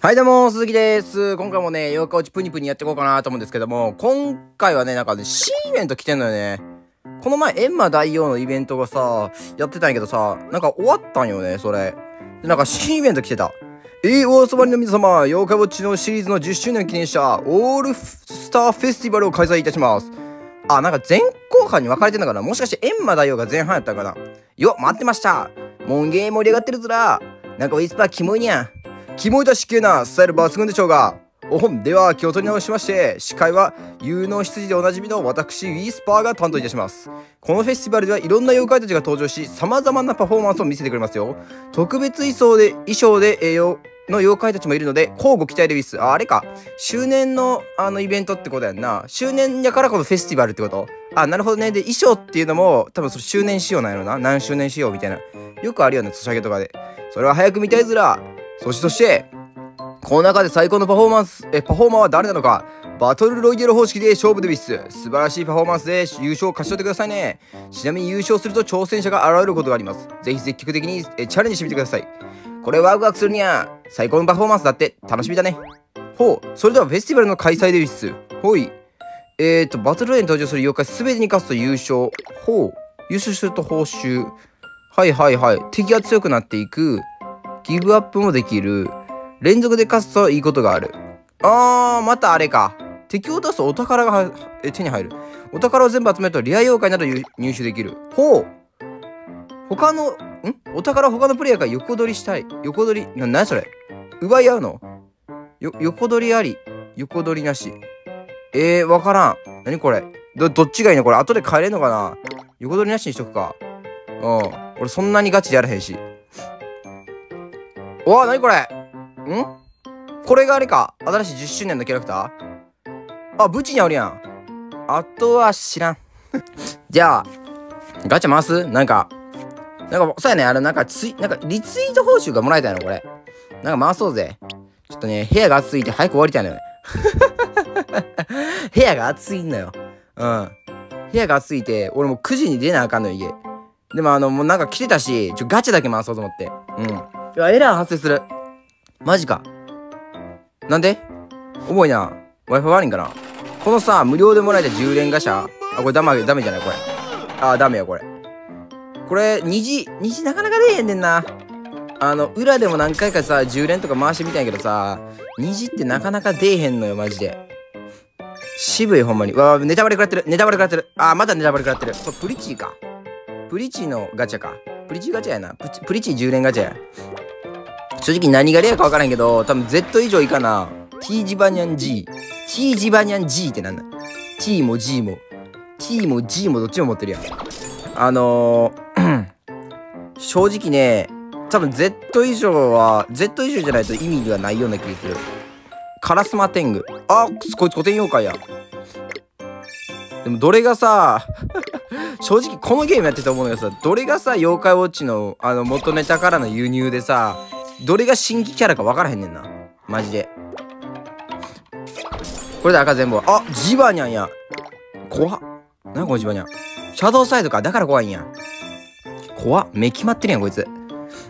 はいどうも、鈴木です。今回もね、妖怪ウォッチプニプニやっていこうかなと思うんですけども、今回はね、なんかね、新イベント来てんのよね。この前、閻魔大王のイベントがさ、やってたんやけどさ、なんか終わったんよね、それ。で、なんか新イベント来てた。お集まりの皆様、妖怪ウォッチのシリーズの10周年を記念したオールスターフェスティバルを開催いたします。あ、なんか前後半に分かれてんのかな。もしかして閻魔大王が前半やったんかな。よっ、待ってました。もんげー盛り上がってるずら。なんかウィスパーキモいにゃ。キモいとしけなスタイル抜群でしょうが。では気を取り直しまして、司会は有能羊でおなじみの私ウィスパーが担当いたします。このフェスティバルではいろんな妖怪たちが登場し、様々なパフォーマンスを見せてくれますよ。特別衣装での妖怪たちもいるので、交互期待でウィス。あれか。周年のイベントってことやんな。周年やからこのフェスティバルってこと。あ、なるほどね。で、衣装っていうのも、多分それ周年仕様なんやろな。何周年仕様みたいな。よくあるよね、ソシャゲとかで。それは早く見たいずら。そして、この中で最高のパフォーマーは誰なのか。バトルロイヤル方式で勝負でウィス。素晴らしいパフォーマンスで優勝を勝ち取ってくださいね。ちなみに優勝すると挑戦者が現れることがあります。ぜひ積極的にチャレンジしてみてください。これワクワクするにゃ。最高のパフォーマンスだって楽しみだね。ほう、それではフェスティバルの開催でウィス。ほい。バトルロイヤルに登場する妖怪すべてに勝つと優勝。ほう。優勝すると報酬。はいはいはい。敵が強くなっていく。ギブアップもできる。連続で勝つといいことがある。またあれか。敵を出すとお宝が手に入る。お宝を全部集めるとレア妖怪など入手できる。ほう。お宝を他のプレイヤーが横取りしたい。横取り、何それ。奪い合うの？横取りあり、横取りなし。わからん。何これ。どっちがいいのこれ。後で帰れんのかな。横取りなしにしとくか。俺そんなにガチでやらへんし。なにこれ。これがあれか。新しい10周年のキャラクター。ブチにおるやん。あとは知らん。じゃあ、ガチャ回す？なんか、そうやね。なんかリツイート報酬がもらえたのこれ。なんか回そうぜ。ちょっとね、部屋が暑いって早く終わりたいのよね。部屋が暑いのよ。部屋が暑いて、俺もう9時に出なあかんのよ、家。でももうなんか来てたし、ガチャだけ回そうと思って。いや、エラー発生する。マジか。なんで？重いな。Wi-Fi 悪いんかな。このさ、無料でもらえた10連ガシャ。これダメじゃないこれ。ダメや、これ。これ、虹なかなか出えへんねんな。裏でも何回かさ、10連とか回してみたんやけどさ、虹ってなかなか出えへんのよ、マジで。渋い、ほんまに。ネタバレ食らってる。またネタバレ食らってる。これ、プリチーか。プリチーのガチャか。プリチーガチャやな。プリチー10連ガチャや。正直何がレアか分からんけど、多分 Z 以上いかな。T ジバニャン G。T ジバニャン G ってなんだ？ T も G も。T も G もどっちも持ってるやん。正直ね、多分 Z 以上じゃないと意味がないような気がする。カラスマテング。こいつ古典妖怪や。でもどれがさ、正直このゲームやってて思うのがさ、どれがさ、妖怪ウォッチの元ネタからの輸入でさ、どれが新規キャラか分からへんねんな。マジで。これで赤全部。ジバニャンや。怖っ。何このジバニャン。シャドウサイドか。だから怖いんや。怖っ。目決まってるやん、こいつ。なん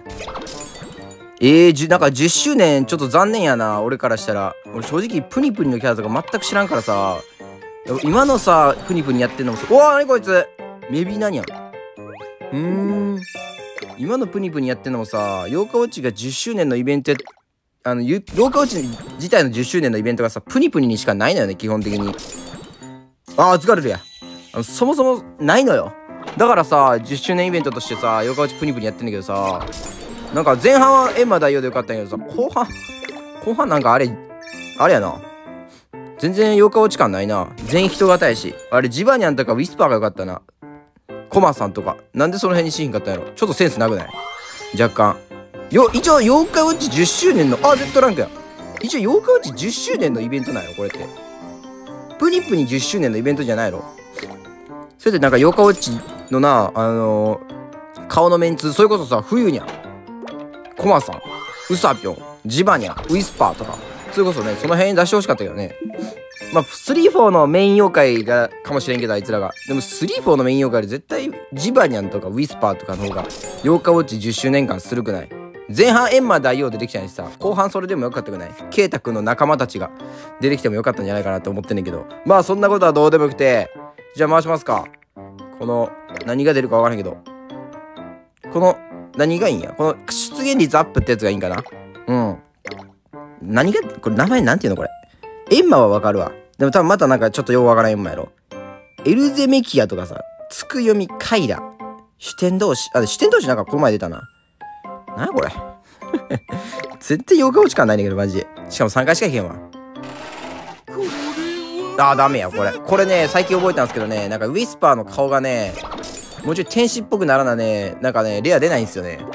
か10周年ちょっと残念やな。俺からしたら。俺正直プニプニのキャラとか全く知らんからさ。今のさ、プニプニやってんのもさ、何こいつ。メビナニャン。今のプニプニやってんのもさ、妖怪ウォッチが10周年のイベント妖怪ウォッチ自体の10周年のイベントがさ、プニプニにしかないのよね、基本的に。預かれるや。そもそもないのよ。だからさ、10周年イベントとしてさ、妖怪ウォッチプニプニやってんだけどさ、なんか前半は閻魔大王でよかったんやけどさ、後半なんかあれやな。全然妖怪ウォッチ感ないな。全員人型やし。あれ、ジバニャンとかウィスパーがよかったな。コマさんとか。なんでその辺にしひんかったんやろ。ちょっとセンスなくない？若干。一応、妖怪ウォッチ10周年の、Z ランクや。一応、妖怪ウォッチ10周年のイベントなんやろ、これって。プニプニ10周年のイベントじゃないの？それでなんか妖怪ウォッチのな、顔のメンツ、それこそさ、冬にゃん、コマさん、ウサピョン、ジバニャン、ウィスパーとか、それこそね、その辺に出してほしかったけどね。まあ、3-4のメイン妖怪がかもしれんけど、あいつらが。でも3-4のメイン妖怪で絶対ジバニャンとかウィスパーとかの方が、妖怪ウォッチ10周年間するくない？ 前半エンマ大王出てきたのにさ、後半それでもよかったくない？ケイタくんの仲間たちが出てきてもよかったんじゃないかなと思ってんねんけど。まあそんなことはどうでもよくて、じゃあ回しますか。この、何が出るかわからんけど。この、何がいいんや？この出現率アップってやつがいいんかな？うん。何が、これ名前なんていうのこれ。エンマはわかるわ。でも多分またなんかちょっとようわからんエンマやろ。エルゼメキアとかさ、つくよみカイラ。主典同士。主典同士なんかこの前出たな。なにこれ絶対妖怪落ち感ないんだけど、マジで。しかも3回しかいけんわ。ダメや、これ。これね、最近覚えたんですけどね、なんかウィスパーの顔がね、もうちょい天使っぽくならなね、なんかね、レア出ないんですよね。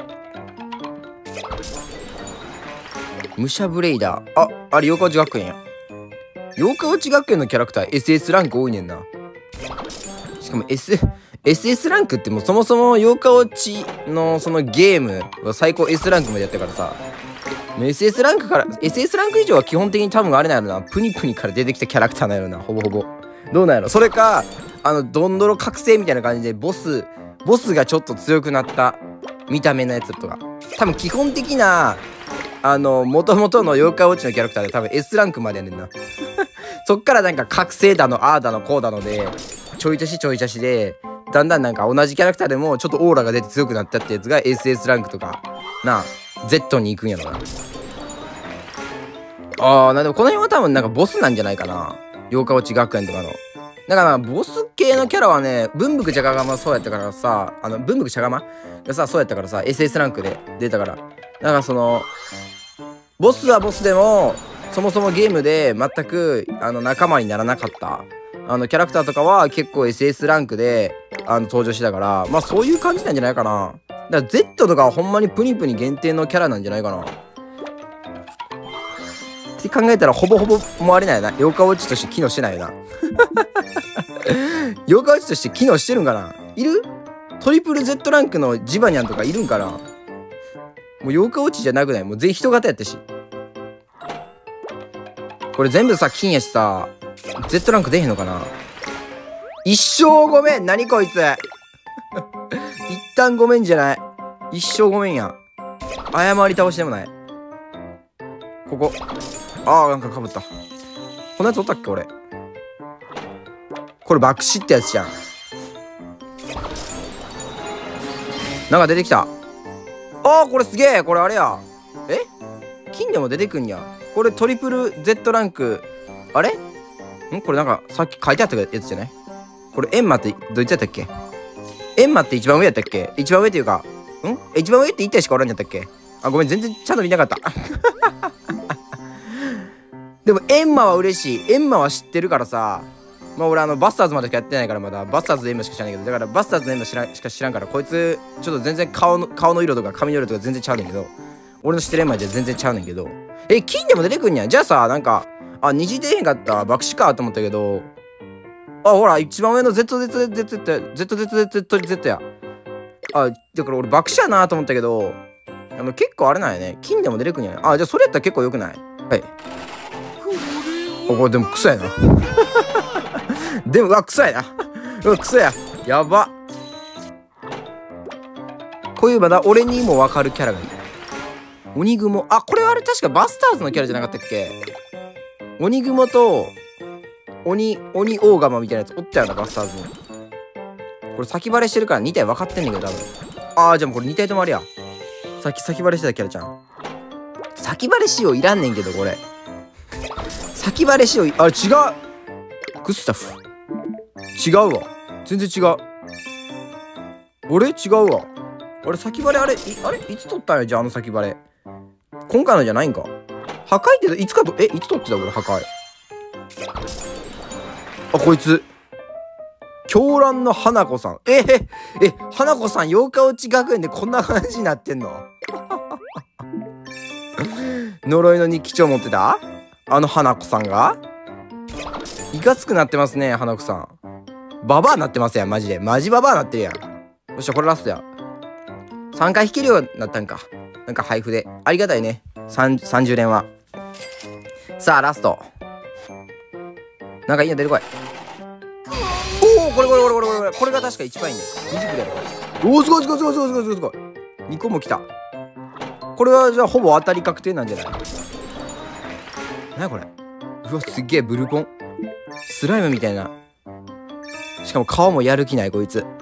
武者ブレイダー。あれ、妖怪落ち学園や。妖怪落ち学園のキャラクター SS ランク多いねんな。しかも SS ランクってもうそもそも妖怪落ちのそのゲームは最高 S ランクまでやったからさ、SS ランク以上は基本的に多分あれなんやろな、プニプニから出てきたキャラクターなんやろな、ほぼほぼ。どうなんやろ。それか、ドンドロ覚醒みたいな感じでボスがちょっと強くなった見た目のやつとか。多分基本的な、元々の妖怪落ちのキャラクターで多分 S ランクまでやねんな。そっからなんか覚醒だの、ああだの、こうだので、ちょい足しで、だんだんなんか同じキャラクターでもちょっとオーラが出て強くなったってやつが SS ランクとかなあ Z に行くんやろな。でもこの辺は多分なんかボスなんじゃないかな、妖怪落ち学園とかの。だからボス系のキャラはね、文福茶釜もそうやったからさ、文福茶釜がさそうやったからさ SS ランクで出たから、だからそのボスはボスでもそもそもゲームで全く仲間にならなかったキャラクターとかは結構 SS ランクで登場してたから、まあそういう感じなんじゃないかな。だから Z とかはほんまにプニプニ限定のキャラなんじゃないかなって考えたら、ほぼほぼ思われないよな。妖怪ウォッチとして機能してないよな。妖怪ウォッチとして機能してるんかな。いる？トリプル Z ランクのジバニャンとかいるんかな。もう妖怪ウォッチじゃなくない？もう全員人型やったし。これ全部さ金やしさ、Z ランク出へんのかな。一生ごめん。何こいつ。一旦ごめんじゃない。一生ごめんや。謝り倒しでもない。ここ。なんか被った。こんなやつおったっけ俺。これ爆死ってやつじゃん。なんか出てきた。これすげえ。これあれや。金でも出てくんや。これトリプル Z ランク。あれ？これなんかさっき書いてあったやつじゃない？これエンマってどいつやったっけ？エンマって一番上やったっけ？一番上っていうか、一番上って1体しかおらんやったっけ？ごめん、全然ちゃんと見なかった。でもエンマは嬉しい。エンマは知ってるからさ、まあ俺バスターズまでしかやってないから、まだバスターズのエンマしか知らないけど、だからバスターズのエンマしか知らんから、こいつちょっと全然顔の色とか髪の色とか全然ちゃうねんけど、俺の知ってるエンマじゃ全然ちゃうねんけど、金でも出てくんやん。じゃあさ、なんか虹出へんかった爆死かと思ったけど、ほら一番上の Z や。だから俺爆死やなと思ったけど、結構あれなんやね。金でも出てくんやん。じゃあそれやったら結構よくない？はい。これでもクソやな。でもクソやな。クソや。やば。こういうまだ俺にも分かるキャラがいい。鬼雲。これはあれ確かバスターズのキャラじゃなかったっけ？鬼雲と鬼大釜みたいなやつおったよな、バスターズに。これ先バレしてるから2体分かってんねんけど、多分。じゃあもうこれ2体ともあれや。さっき先バレしてたキャラちゃん。先バレ仕様いらんねんけど、これ。先バレ仕様、違う。グスタフ。違うわ。全然違う。俺違うわ。先バレいつ取ったんや、じゃあ先バレ。今回のじゃないんか。破壊っていつ取ってた俺、破壊。こいつ。狂乱の花子さん。花子さん、妖怪落ち学園でこんな話になってんの？呪いの日記帳持ってた？花子さんがいかつくなってますね、花子さん。ババアなってますやん、マジで。マジババアなってるやん。よっしゃ、これラストや。3回引けるようになったんか。なんか配布で。ありがたいね。30連は。さあ、ラスト。なんかいいの出てこい。これが確か一番いいんだよ。20くらいやろ、これ。すごい。2個も来た。 これはじゃあほぼ当たり確定なんじゃない？なにこれ。うわ、すっげえブルコン。スライムみたいな。しかも顔もやる気ない、こいつ。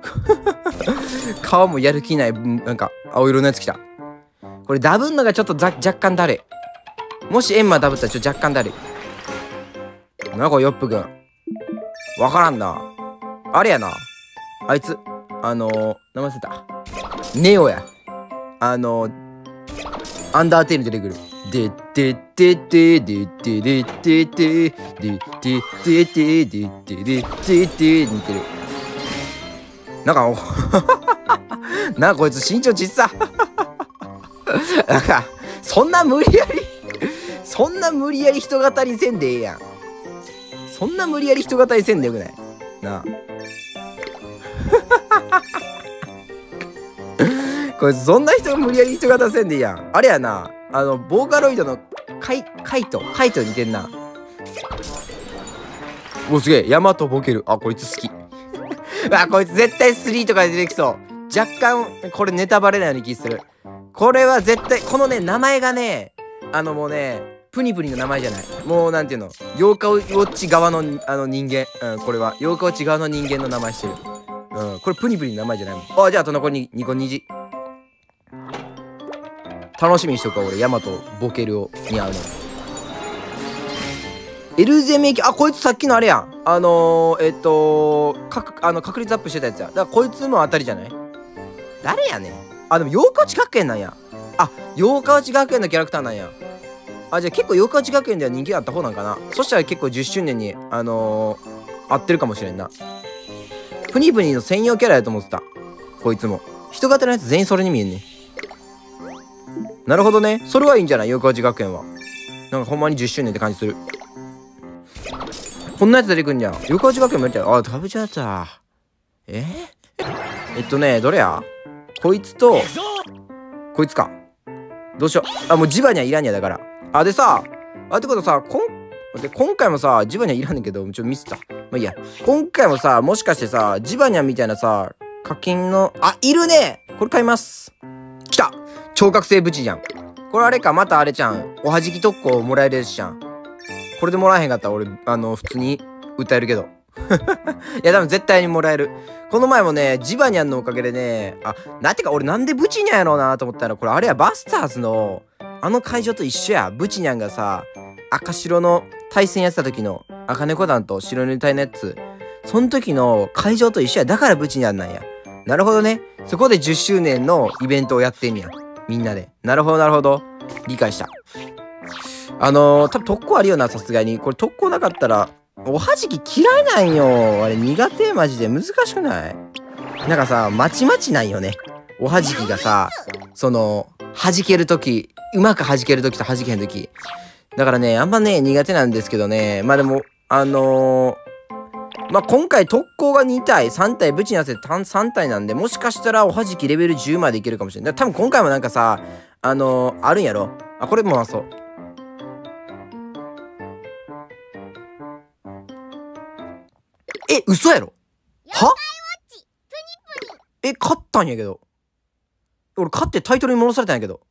顔もやる気ない、なんか、青色のやつ来た。これダブんのがちょっと若干だるい。もしエンマダブったら若干だるい。なんかヨップくん。わからんな。あれやな。あいつ、名前忘れた。ネオや。アンダーテール出てくる。ででででででででででででででで似てる。なんかなんかこいつ身長小さ。なんかそんな無理やり人型にせんでええやん。そんな無理やり人型にせんでよくない？なあ。これそんな人が無理やり人型せんでいいやん。あれやな、ボーカロイドのカイト似てんな。お、すげえ。ヤマトボケる。あ、こいつ好き。あ、こいつ絶対3とかで出てきそう。若干これネタバレなように気する。これは絶対このね、名前がね、もうね、プニプニの名前じゃない。もうなんていうの、妖怪ウォッチ側の人間。うん、これは妖怪ウォッチ側の人間の名前してる。うん、これプニプニの名前じゃないもん。あ、じゃああと残り2個虹。楽しみにしとくわ、俺。ヤマトボケるを似合うの。エルゼメキ、あ、こいつさっきのあれやん。確率アップしてたやつや。だからこいつも当たりじゃない？誰やねん。あ、でも妖怪ウチ学園なんや。あ、妖怪ウチ学園のキャラクターなんや。あ、じゃあ結構妖怪ウチ学園では人気あった方なんかな。そしたら結構10周年に、合ってるかもしれんな。プニプニの専用キャラやと思ってた。こいつも。人型のやつ全員それに見えんね。なるほどね。それはいいんじゃない？妖怪ウチ学園は。なんかほんまに10周年って感じする。こんなやつ出てくんじゃん。妖怪ウチ学園もやりたい。あ、食べちゃった。どれや？こいつと、こいつか。どうしよう。あ、もうジバニャいらんやだから。あ、でさ、ってことさ、今回もさ、ジバニャいらんねんけど、ちょっとミスった。まあいいや。今回もさ、もしかしてさ、ジバニャみたいなさ、課金の、あ、いるね！これ買います。来た！超覚醒ブチじゃん。これあれか、またあれじゃん。おはじき特攻もらえるやつじゃん。これでもらえへんかったら俺、普通に歌えるけど。いや、多分絶対にもらえる。この前もね、ジバニャンのおかげでね、なんてか俺なんでブチニャンやろうなと思ったら、これあれや、バスターズの、会場と一緒や。ブチニャンがさ、赤白の対戦やってた時の、赤猫団と白塗り隊のやつ、その時の会場と一緒や。だからブチニャンなんや。なるほどね。そこで10周年のイベントをやってんや。みんなで。なるほど、なるほど。理解した。多分特攻あるよな、さすがに。これ特攻なかったら、おはじき嫌いなんよ。あれ苦手マジで難しくない？なんかさ、まちまちなんよね。おはじきがさ、弾けるとき、うまく弾けるときと弾けへんとき。だからね、あんまね、苦手なんですけどね。まあでも、まあ今回特攻が2体、3体、ブチに合わせて3体なんで、もしかしたらおはじきレベル10までいけるかもしれない。多分今回もなんかさ、あるんやろ。あ、これもそう。嘘やろ？は？勝ったんやけど。俺勝ってタイトルに戻されたんやけど。